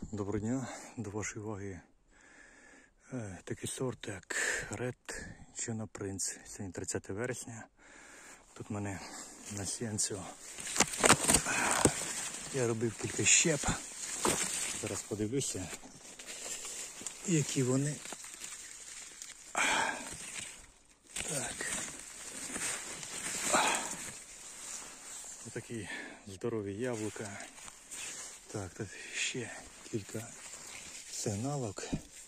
Доброго дня, до вашої уваги такий сорт, як Red John Prince. Сьогодні 30 вересня. Тут в мене на сіянцю я робив кілька щеп. Зараз подивлюся, які вони. Так. Отакі здорові яблука. Так, тут ще кілька сигналок.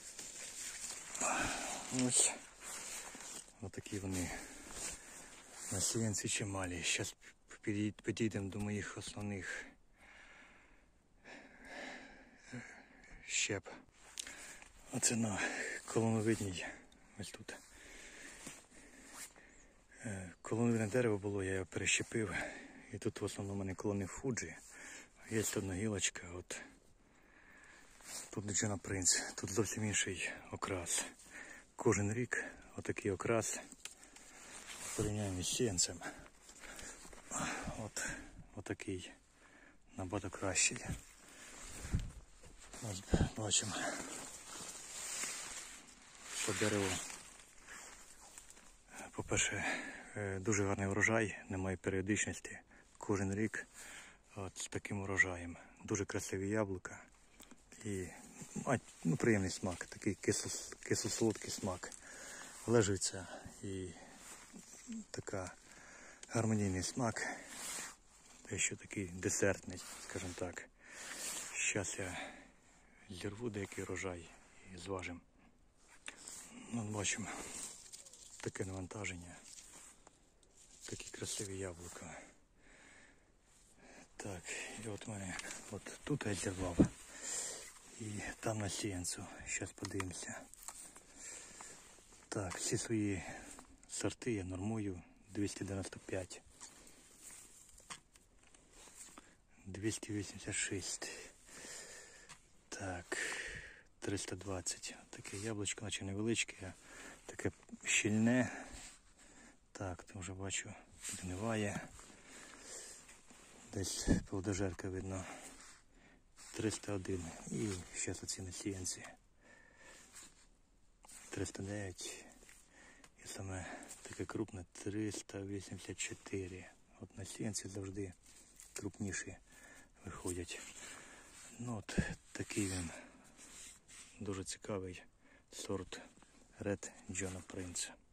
Ось отакі вони на сіянці чималі. Зараз підійдемо до моїх основних щеп. Оце на колоновидній. Ось тут. Колоновидне дерево було, я його перещепив. І тут в основному у мене колони Фуджі. Є одна гілочка, от тут John Prince, тут зовсім інший окрас. Кожен рік отакий окрас порівняємо з сіянцем. Отакий набагато кращий. Ось бачимо, що дерево, по-перше, дуже гарний врожай, немає періодичності. Кожен рік от з таким урожаєм. Дуже красиві яблука і приємний смак, такий кисло-солодкий смак. Лежиться і така гармонійний смак, дещо такий десертний, скажімо так. Зараз я зірву деякий урожай і зважимо. Бачимо таке навантаження, такі красиві яблука. Так, і от у мене тут я зірвав. І там на сіянцю. Зараз подивимося. Так, всі свої сорти я нормую 295. 286. Так, 320. Таке яблучко, наче невеличке, таке щільне. Так, там вже бачу, підгниває. Десь плодожерка видно. 301. І зараз оці на сіянці. 309. І саме таке крупне 384. От на сіянці завжди крупніші виходять. От такий він дуже цікавий сорт Red John Prince.